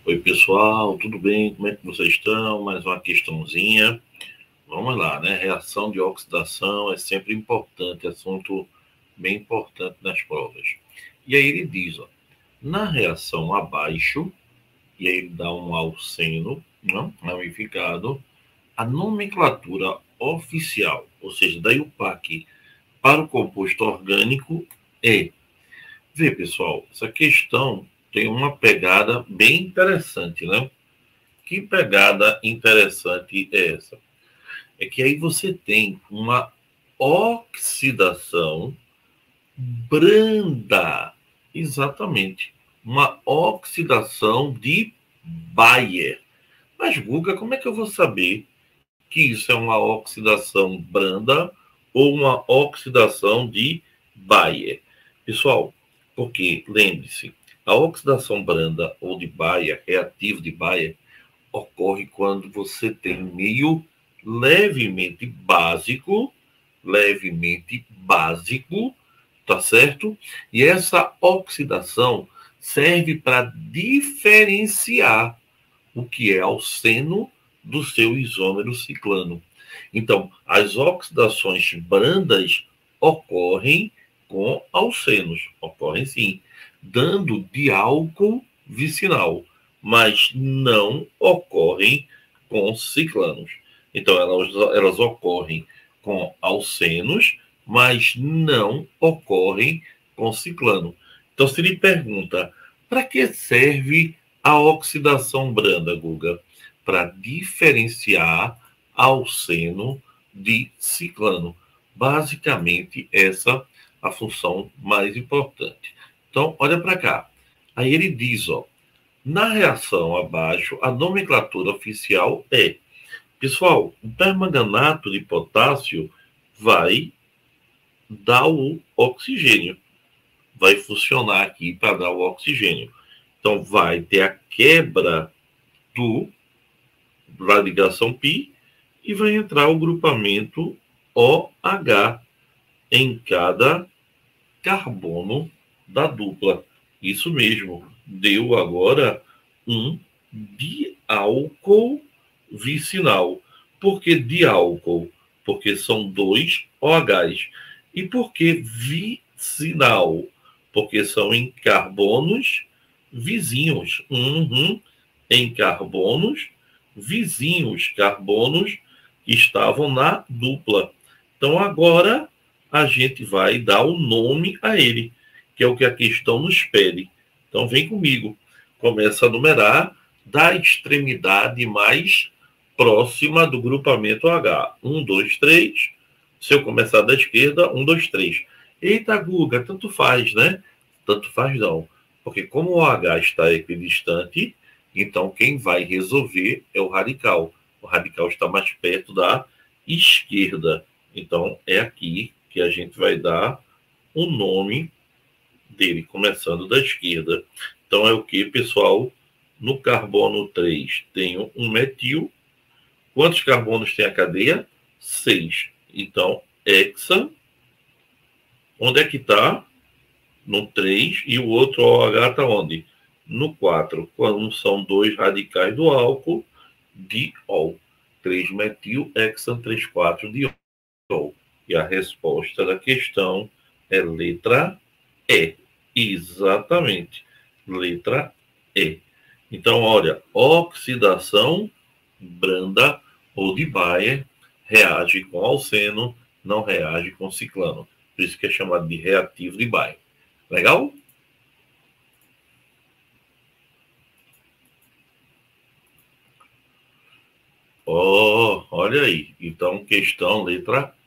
Oi, pessoal, tudo bem? Como é que vocês estão? Mais uma questãozinha. Vamos lá, né? Reação de oxidação é sempre importante, assunto bem importante nas provas. E aí ele diz, ó, na reação abaixo, e aí ele dá um alceno, não, ramificado, a nomenclatura oficial, ou seja, da IUPAC, para o composto orgânico é. Vê, pessoal, essa questão tem uma pegada bem interessante, né? Que pegada interessante é essa? É que aí você tem uma oxidação branda. Exatamente. Uma oxidação de Bayer. Mas, Guga, como é que eu vou saber que isso é uma oxidação branda ou uma oxidação de Bayer? Pessoal, porque, lembre-se, a oxidação branda ou de Bayer, reativo de Bayer, ocorre quando você tem meio levemente básico, tá certo? E essa oxidação serve para diferenciar o que é alceno do seu isômero ciclano. Então, as oxidações brandas ocorrem com alcenos, ocorrem sim, dando diálcool vicinal, mas não ocorrem com ciclanos. Então, elas ocorrem com alcenos, mas não ocorrem com ciclano. Então, se lhe pergunta, para que serve a oxidação branda, Guga? Para diferenciar alceno de ciclano. Basicamente, essa a função mais importante. Então, olha para cá. Aí ele diz, ó, na reação abaixo, a nomenclatura oficial é, pessoal, o permanganato de potássio vai dar o oxigênio. Vai funcionar aqui para dar o oxigênio. Então, vai ter a quebra da ligação π e vai entrar o grupamento OH em cada carbono da dupla. Isso mesmo, deu agora um diálcool vicinal. Por que diálcool? Porque são dois OHs. E por que vicinal? Porque são em carbonos vizinhos. Em carbonos vizinhos, carbonos que estavam na dupla. Então agora a gente vai dar o nome a ele, que é o que a questão nos pede. Então vem comigo. Começa a numerar da extremidade mais próxima do grupamento H. 1, 2, 3. Se eu começar da esquerda, 1, 2, 3. Eita, Guga, tanto faz, né? Tanto faz não. Porque como o H está equidistante, então quem vai resolver é o radical. O radical está mais perto da esquerda. Então é aqui que a gente vai dar o nome dele, começando da esquerda. Então é o que, pessoal? No carbono 3 tenho um metil. Quantos carbonos tem a cadeia? 6. Então, hexa. Onde é que está? No 3. E o outro OH está onde? No 4. Quando são dois radicais do álcool, diol. 3-metil, hexa 3,4-diol. E a resposta da questão é letra E. Exatamente. Letra E. Então, olha, oxidação branda ou de Bayer reage com alceno, não reage com ciclano. Por isso que é chamado de reativo de Bayer. Legal? Olha aí. Então, questão letra